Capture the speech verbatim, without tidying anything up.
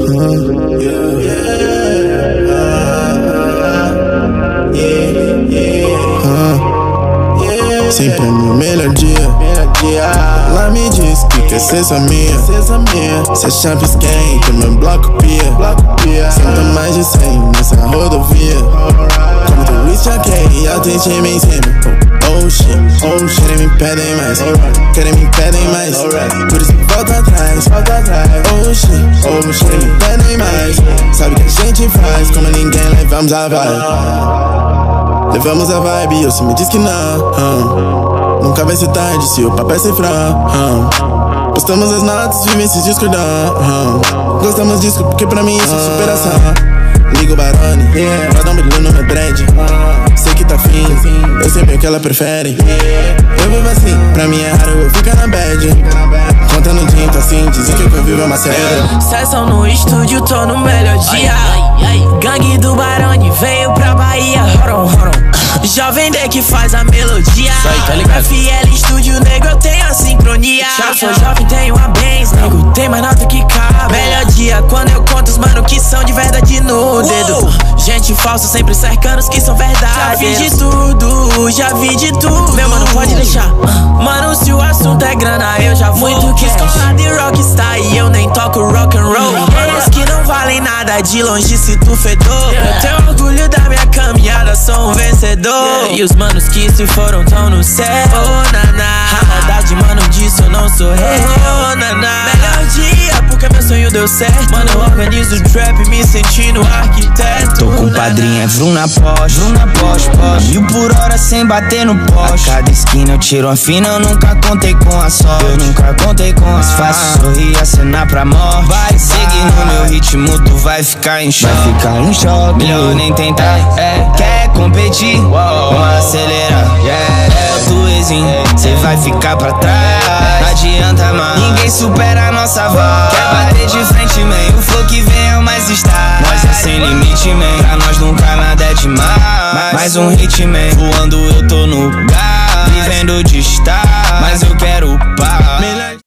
Sempre é meu melhor dia. Lá me diz que quer ser só minha. Cê champs quente, meu bloco pia. Senta mais de cem nessa rodovia. Como tu whisky ok, eu tenho time em cima. Oh shit, oh shit, querem me pedem mais. Querem me pedem mais. Por isso volta atrás. Oh shit, oh shit, querem me pedem mais. Sabe o que a gente faz, como ninguém levamos a vibe. Levamos a vibe e você me diz que não. Hum. Nunca vai ser tarde se o papo é cifrar. Hum. Postamos as notas, vivências discordar. Hum. Gostamos disso porque pra mim isso é superação. Ligo o Barone, yeah. Pra dar um brilho no meu dread. Sei que tá fim, eu sei bem o que ela prefere. Eu vivo assim, pra mim é raro eu ficar na bad. Contando tinta assim, dizem que o que eu vivo é uma série. Sessão no estúdio, tô no melhor dia. Gangue do Barone veio pra Bahia. Horon, horon. Jovem D que faz a melodia. Tá F L estúdio, nego, eu tenho a sincronia. Eu sou jovem, tenho a Benz, nego, tem mais nota que cabe. Melhor dia quando eu conto os mano que são de verdade no dedo. Gente falsa sempre cercando os que são verdade. Já vi de tudo, já vi de tudo. Meu mano, pode deixar. Mano, se o assunto é grana, eu já vou. Muito que escola de rockstar e eu nem toco rock and roll. Eles que não valem nada, de longe se tu fedor. Eu tenho orgulho da minha caminhada, sou um vencedor. E os manos que se foram tão no céu. Oh, naná, a verdade, mano, disso eu não sou rei. Oh, naná, melhor dia, porque meu sonho deu certo. Mano, eu organizo o trap, me sentindo arquiteto. Tô com padrinha, vrum na Porsche, vrum na Porsche, Porsche. Mil por hora sem bater no poste. A cada esquina eu tiro uma fina, eu nunca contei com a sorte. Eu nunca contei com a Mas faço sorrir, acenar pra morte. Vai seguir no meu ritmo, tu vai ficar em choque. Vai ficar em choque, melhor nem tentar. É, quer competir? Vamos acelerar. É o tuezinho, cê vai ficar pra trás. Não adianta, mano, ninguém supera a nossa voz. Quer bater de frente, man, o flow que vem é o mais style. Nós é sem limite, man, pra nós nunca nada é demais. Mais um hit, man, voando eu tô no lugar. Vivendo de estar, mas eu quero paz.